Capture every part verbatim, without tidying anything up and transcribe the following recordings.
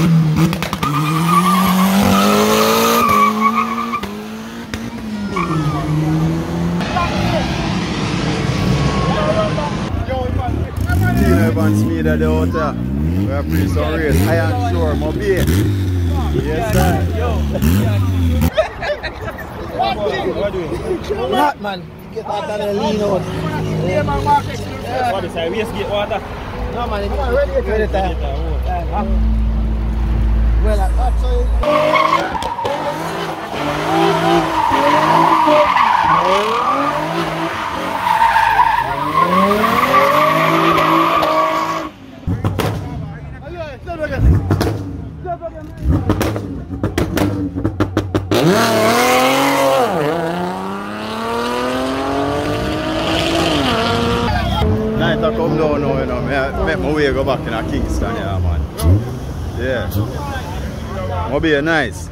Gino Evans made at the hotel. We are free some race. I am sure, my beer. Yes, sir. What are you doing? What, man? Get out of the lean out. What is that? Westgate water? No, man. It's ready, ready time. Huh? Well, that's Night I come down now, you know. I make my way go back in Kingston, yeah, man. Yeah. It'll be nice.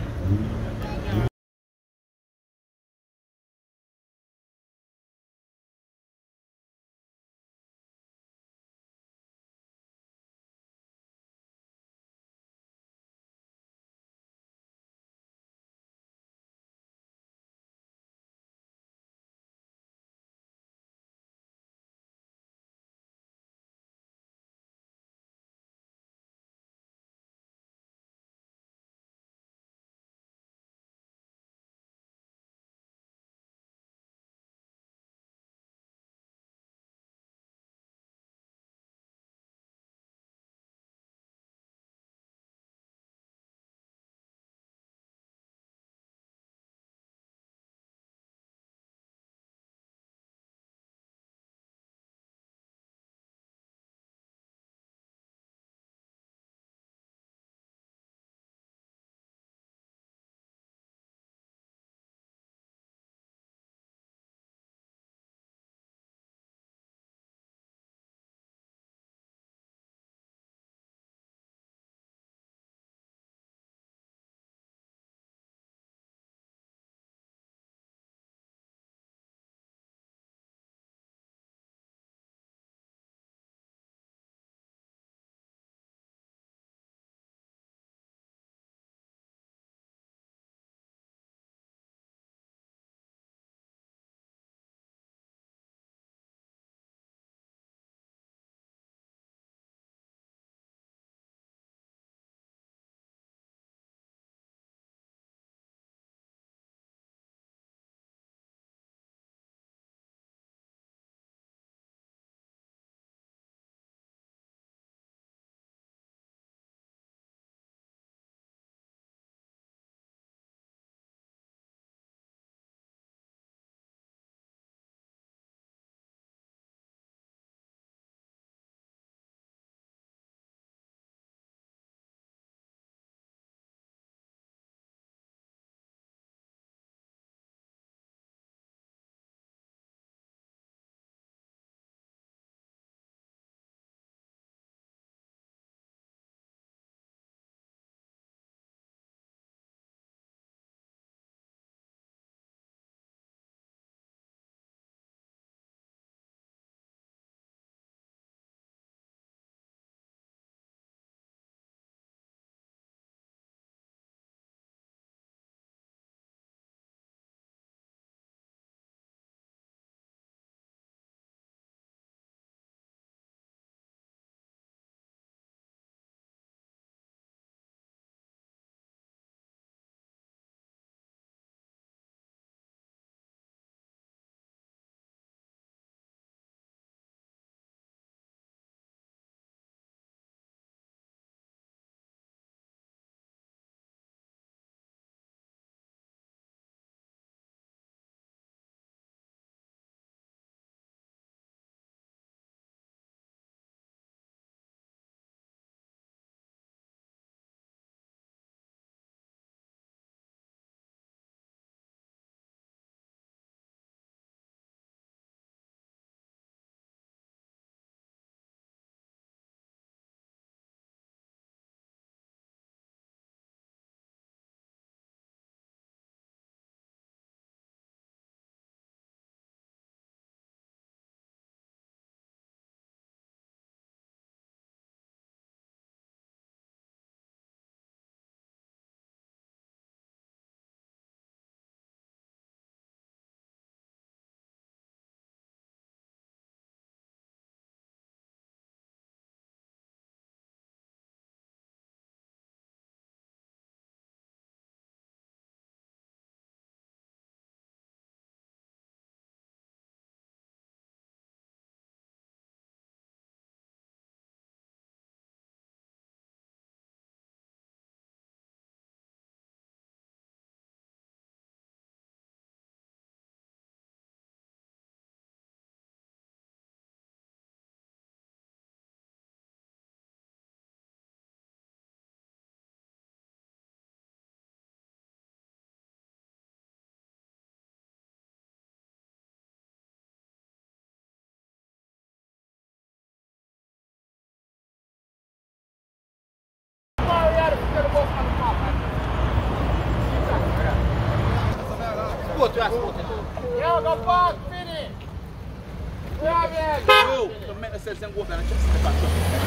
transport, transport. Yo, go park, Finny. Yeah, man. Yo, to make the sense and go and just step back.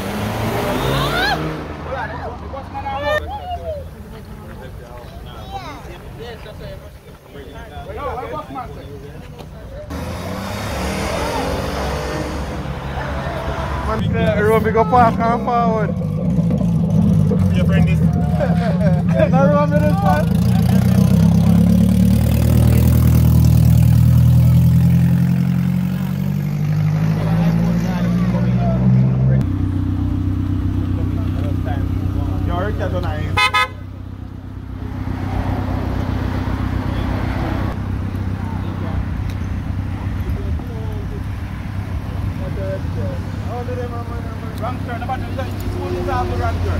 What's my name? Yes, that's it. Yo, what's my name? Man, Romy go park and forward. Your friend is. No Romy this one. Your cat on ice. Wrong turn, about to let you pull this out the wrong turn.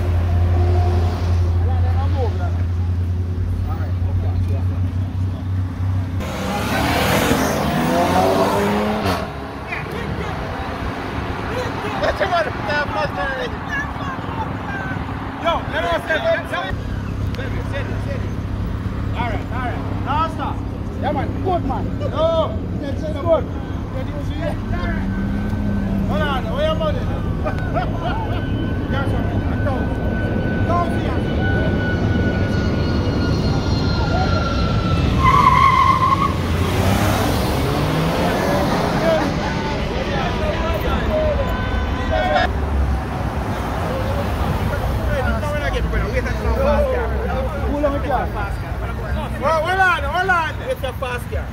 Yo, let me step in. Steady, steady, steady. Alright, alright. Now stop. Yeah, man. Good, man. No. That's good. Did you see it? Hold on. Where your money? Yes, sir. Go. Go here. Well, hold on, hold on. It's a fast car.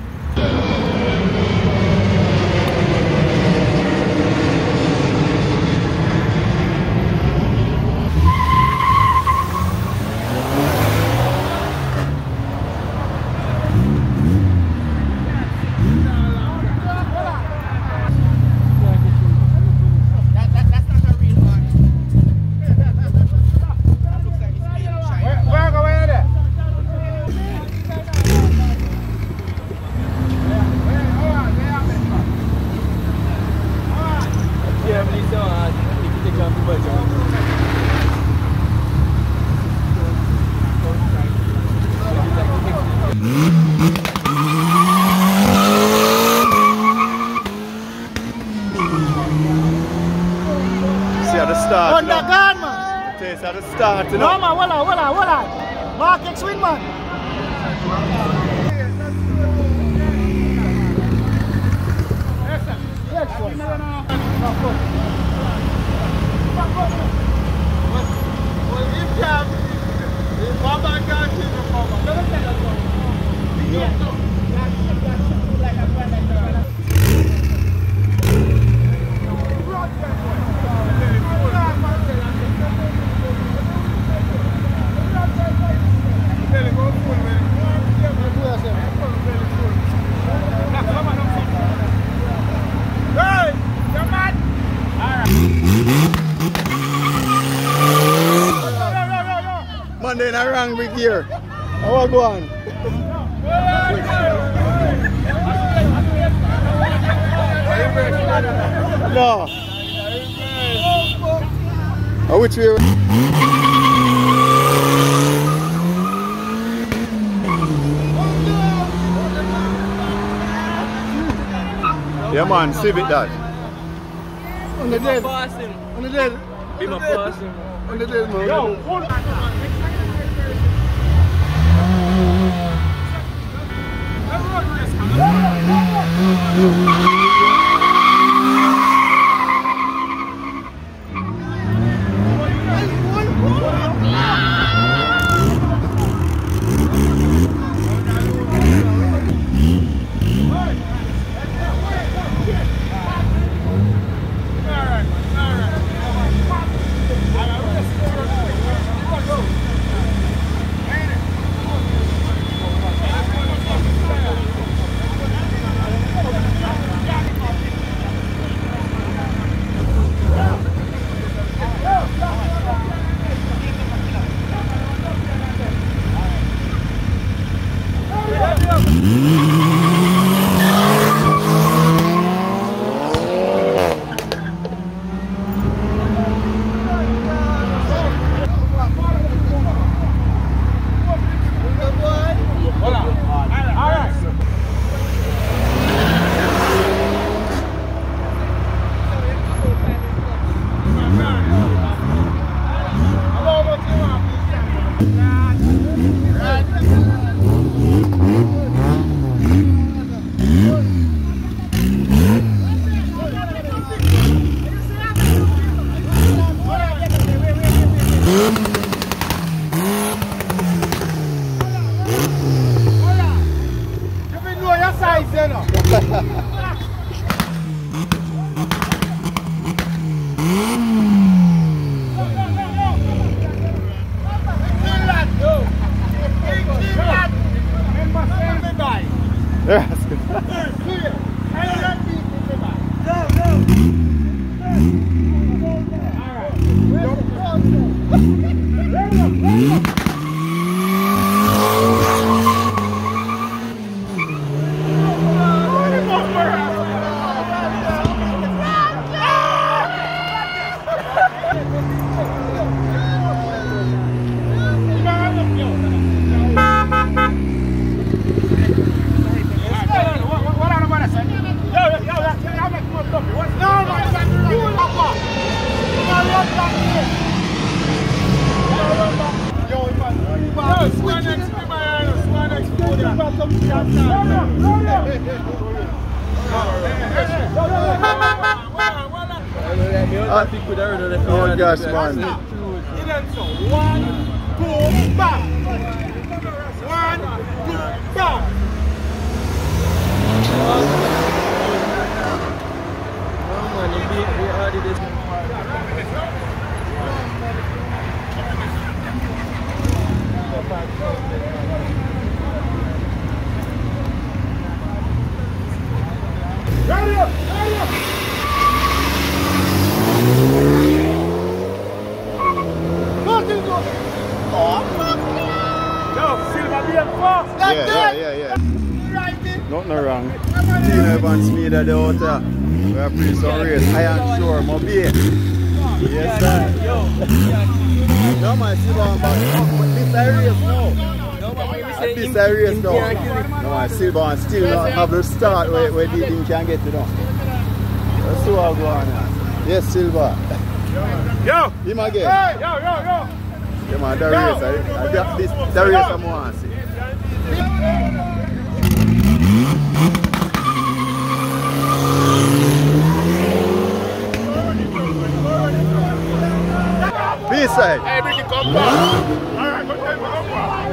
Start, On the gun, man. Taste at the start, you No, know. man, hold on, hold on, hold on. Mark X win, man. Man, then I rang big here. How I go on? No. Oh, which way? Yeah, man, Civic that. On the dead. Passing. On the dead. Be my passing. On the dead, man. Yo, hold on. Hold on. All right. Oh gosh, man. One, two, back. One, two, back. Ready up, ready up. Yeah, yeah, yeah, yeah. Nothing wrong. Team Evans made at the outer. We are pretty some race. I am sure, my beer. Yes, sir. No, man, see one back. This is a race now. This is a race now. No, man, Silver still not have the start where, where the thing can get to them. That's what I'm going on. Yes, Silver. Yo! Him again. Hey, yo, yo, yo! Yeah, man, the race. I, I, this, the race I'm going to see. B-side. Hey, we can come back. Alright, go ahead, come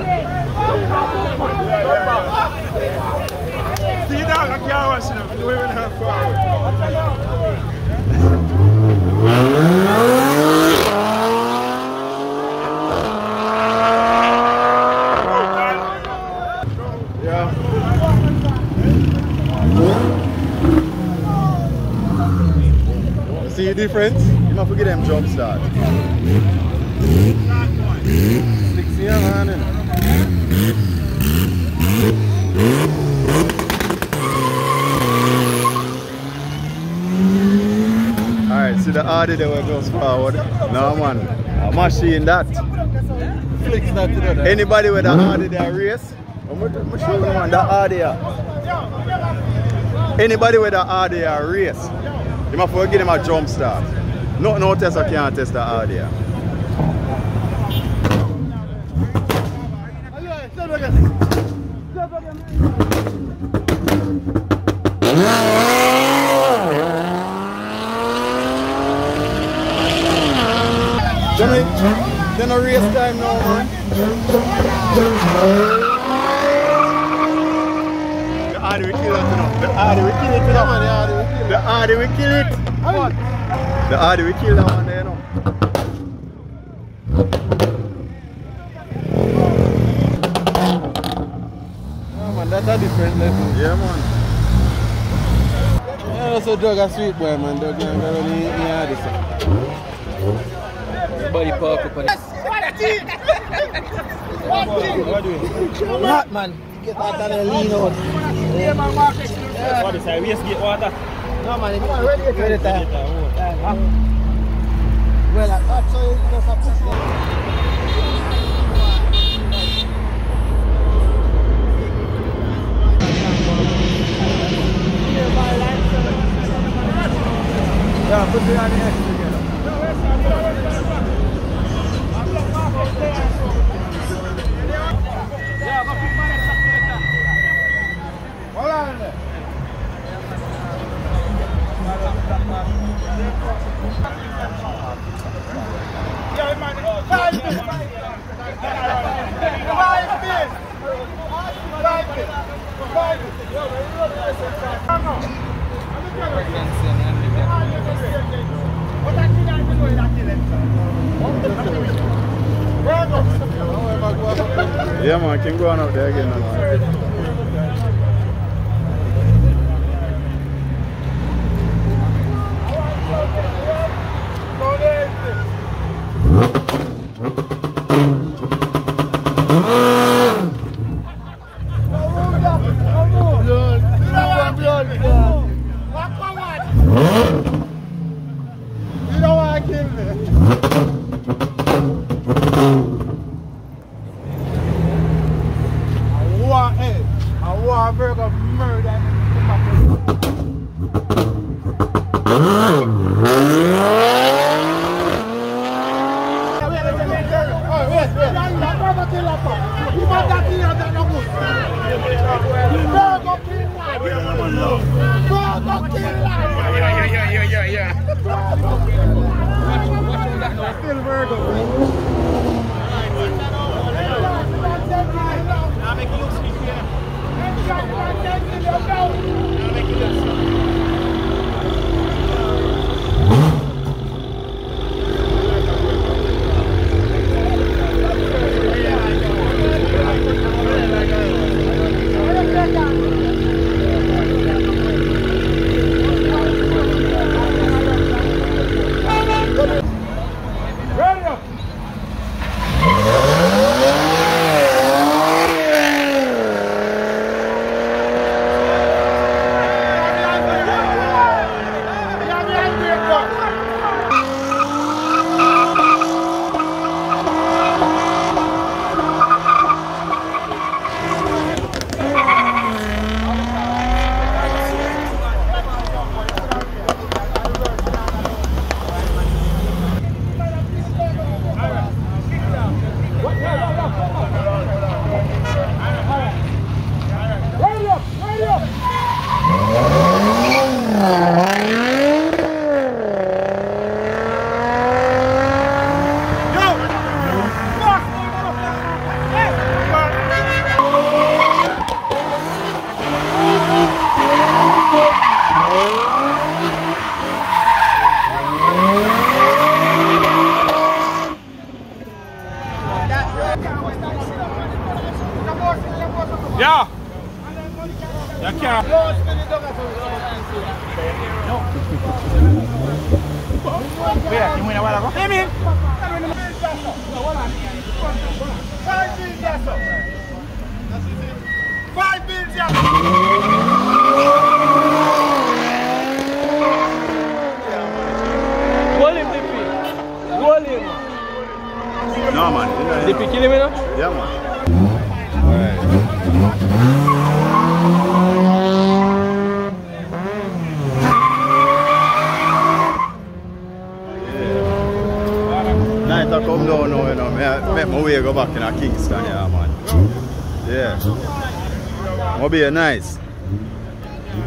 back. See that? I can't watch them. We don't even have forward. See the difference? You must forget them jump start. Six year man. Alright, see the Audi there where goes forward. No man, a machine that. Flicks that to the anybody with the Audi there race? I'm going to show you man, the Audi. Anybody with the Audi there race? You must forget him a jump start. No, no tester can't test the Audi. Then a race time now, man. The Audi will kill it now. The Audi will kill it now, man. The Audi will kill it. The Audi will kill that one there, no. Yeah, man, that's a different level. Yeah, man. Yeah, that's a drug a sweet boy, man. Dog, you ain't gonna really hear this. Body park up on it. What do you? What, man? Get that and lean out. Yeah, man, market. What is that? We just get water. No, man, it's not ready. Ready time. Well, that's so you just have to stay. Yeah, put it on the X together. Hold on there. Yeah, man. Five minutes. Five minutes. Five minutes. Five Yeah, man, can go on out there again, man. Yeah. You can't. Where? You mean a while ago? I mean. Five bills, yes, sir. Five bills, yes, sir. Goal him, D P. Goal him. No, man. D P kill him, you know? Yeah, man. Alright. Night I come down now, you know. I make my way go back in a Kingston, yeah, man. Yeah. It'll be nice.